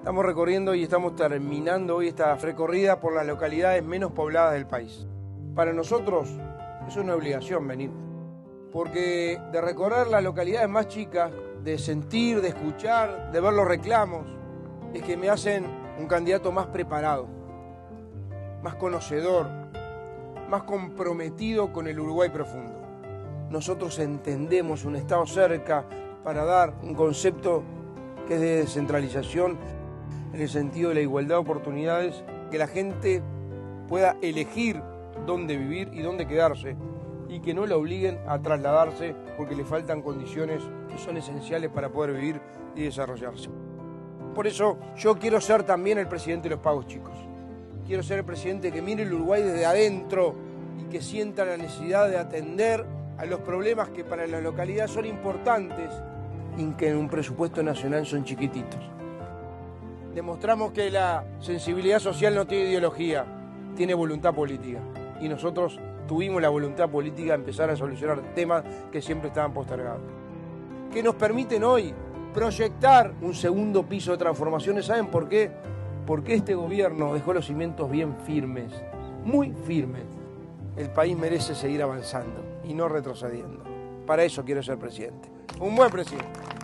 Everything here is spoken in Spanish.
Estamos recorriendo y estamos terminando hoy esta recorrida por las localidades menos pobladas del país. Para nosotros es una obligación venir, porque de recorrer las localidades más chicas, de sentir, de escuchar, de ver los reclamos, es que me hacen un candidato más preparado, más conocedor, más comprometido con el Uruguay profundo. Nosotros entendemos un Estado cerca para dar un concepto que es de descentralización en el sentido de la igualdad de oportunidades, que la gente pueda elegir dónde vivir y dónde quedarse y que no la obliguen a trasladarse porque le faltan condiciones que son esenciales para poder vivir y desarrollarse. Por eso yo quiero ser también el presidente de los pagos chicos. Quiero ser el presidente que mire el Uruguay desde adentro y que sienta la necesidad de atender a los problemas que para la localidad son importantes y que en un presupuesto nacional son chiquititos. Demostramos que la sensibilidad social no tiene ideología, tiene voluntad política. Y nosotros tuvimos la voluntad política de empezar a solucionar temas que siempre estaban postergados. Que nos permiten hoy proyectar un segundo piso de transformaciones. ¿Saben por qué? Porque este gobierno dejó los cimientos bien firmes, muy firmes. El país merece seguir avanzando y no retrocediendo. Para eso quiero ser presidente. Un buen presidente.